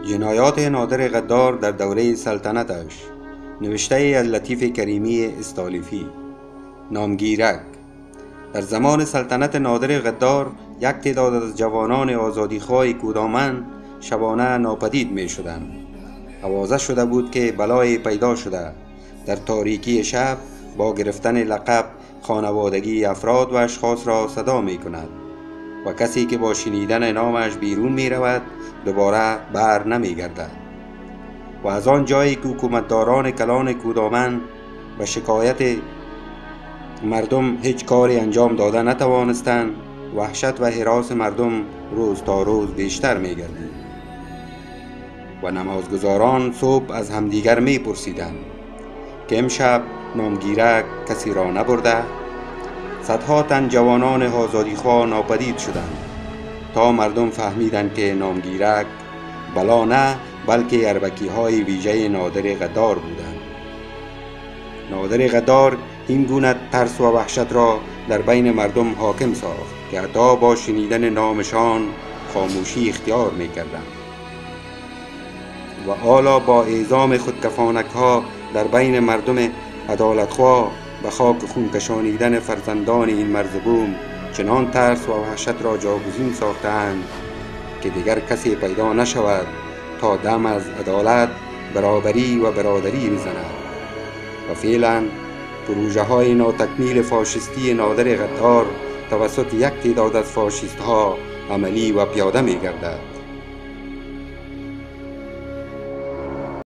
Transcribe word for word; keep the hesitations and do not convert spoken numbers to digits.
جنایات نادر غدار در دوره سلطنتش، نوشته از لطیف کریمی استالیفی. نامگیرک. در زمان سلطنت نادر غدار یک تعداد از جوانان آزادیخواه کودامن شبانه ناپدید می شدند. آوازه شده بود که بلای پیدا شده. در تاریکی شب با گرفتن لقب خانوادگی افراد و اشخاص را صدا می کند و کسی که با شنیدن نامش بیرون می رود دوباره بر نمی گردد. و از آن جایی که حکومتداران کلان کودامن و شکایت مردم هیچ کاری انجام داده نتوانستند، وحشت و هراس مردم روز تا روز بیشتر می گردید و نمازگزاران صبح از همدیگر می پرسیدند که امشب نامگیرک کسی را نبرده. صدها تن جوانان آزادیخواه ناپدید شدند تا مردم فهمیدند که نامگیرک بلا نه بلکه اربکی های ویژه نادر غدار بودند. نادر غدار این گونه ترس و وحشت را در بین مردم حاکم ساخت که حتی با شنیدن نامشان خاموشی اختیار می کردند و حالا با اعزام خودکفانک ها در بین مردم عدالتخواه و خاک خون کشانیدن فرزندان این مرزبون چنان ترس و وحشت را جاگزین ساختند که دیگر کسی پیدا نشود تا دم از عدالت، برابری و برادری بزند. و فعلا پروژه های ناتکمیل فاشisتی نادر غدار توسط یک تعداد از فاشیست ها عملی و پیاده می گردد.